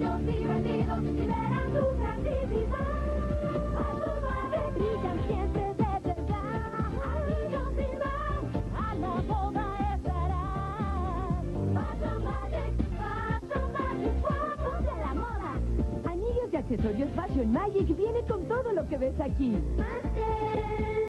Anillos divertidos liberan tu creatividad. Fashion Magic brillan siempre de verdad. Anillos sin más, a la boda estarás. Fashion Magic, guapos de la moda. Anillos y accesorios Fashion Magic viene con todo lo que ves aquí.